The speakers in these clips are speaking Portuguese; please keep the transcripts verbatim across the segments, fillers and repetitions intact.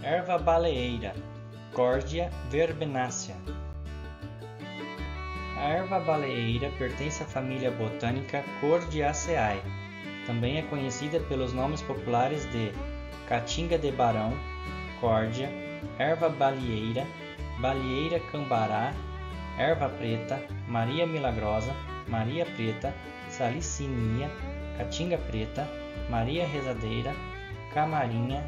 Erva baleeira, Cordia verbenácea. A erva baleeira pertence à família botânica Cordiaceae. Também é conhecida pelos nomes populares de caatinga de barão, Cordia, erva baleeira, baleeira cambará, erva preta, Maria milagrosa, Maria preta, salicinia, caatinga preta, Maria rezadeira, camarinha.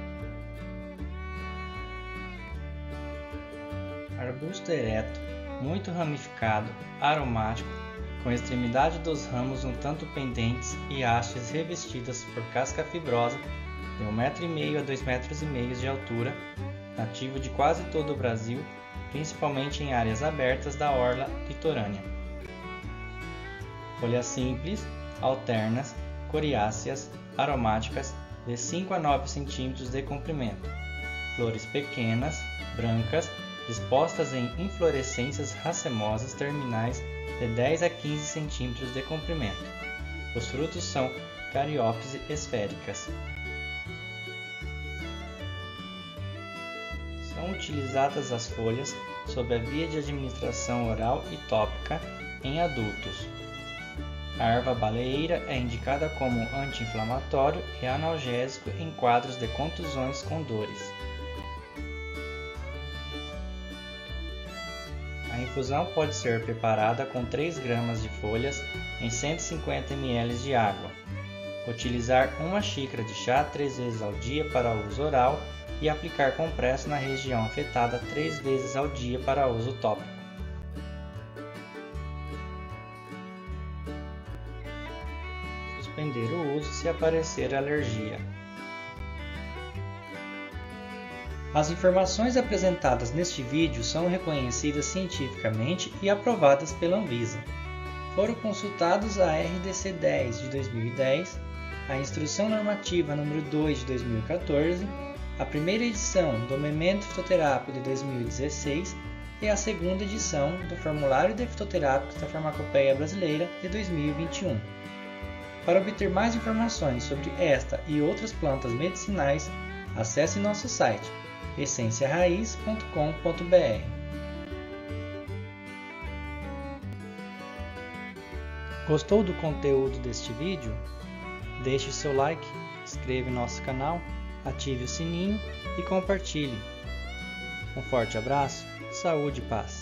Arbusto ereto, muito ramificado, aromático, com a extremidade dos ramos um tanto pendentes e hastes revestidas por casca fibrosa de um metro e meio a dois metros e meio de altura, nativo de quase todo o Brasil, principalmente em áreas abertas da orla litorânea. Folhas simples, alternas, coriáceas, aromáticas, de cinco a nove centímetros de comprimento. Flores pequenas, brancas, dispostas em inflorescências racemosas terminais de dez a quinze centímetros de comprimento. Os frutos são cariópse esféricas. São utilizadas as folhas sob a via de administração oral e tópica em adultos. A erva baleeira é indicada como anti-inflamatório e analgésico em quadros de contusões com dores. A infusão pode ser preparada com três gramas de folhas em cento e cinquenta mililitros de água. Utilizar uma xícara de chá três vezes ao dia para uso oral e aplicar compresso na região afetada três vezes ao dia para uso tópico. Suspender o uso se aparecer alergia. As informações apresentadas neste vídeo são reconhecidas cientificamente e aprovadas pela Anvisa. Foram consultados a R D C dez de dois mil e dez, a Instrução Normativa número dois de dois mil e quatorze, a primeira edição do Memento Fitoterápico de dois mil e dezesseis e a segunda edição do Formulário de Fitoterápicos da Farmacopeia Brasileira de dois mil e vinte e um. Para obter mais informações sobre esta e outras plantas medicinais, acesse nosso site essência raiz ponto com ponto br. Gostou do conteúdo deste vídeo? Deixe seu like, inscreva em nosso canal, ative o sininho e compartilhe. Um forte abraço, saúde e paz!